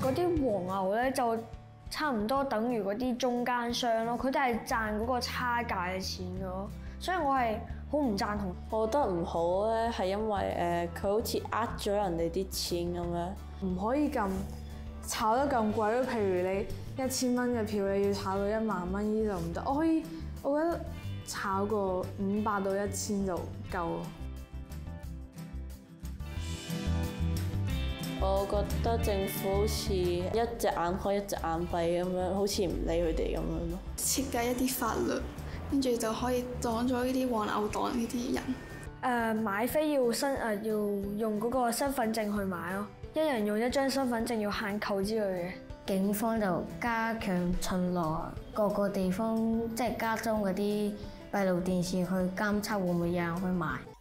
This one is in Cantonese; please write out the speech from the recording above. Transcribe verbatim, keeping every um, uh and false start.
嗰啲黃牛咧就差唔多等於嗰啲中間商咯，佢哋係賺嗰個差價嘅錢嘅咯，所以我係好唔贊同。 我覺得唔好咧，係因為誒佢好似呃咗人哋啲錢咁樣， 唔可以咁炒得咁貴咯。譬如你一千蚊嘅票，你要炒到一萬蚊，呢就唔得。我可以，我覺得炒個五百到一千就夠咯。 我覺得政府好似一隻眼開一隻眼閉咁樣，好似唔理佢哋咁樣咯。 設計一啲法律，跟住就可以擋咗呢啲黃牛黨呢啲人。誒、 呃、買飛要身誒、呃、要用嗰個身份證去買咯，一人用一張身份證要限購之類嘅。 警方就加強巡邏各個地方，即係家中嗰啲閉路電視去監測會唔會有人去買。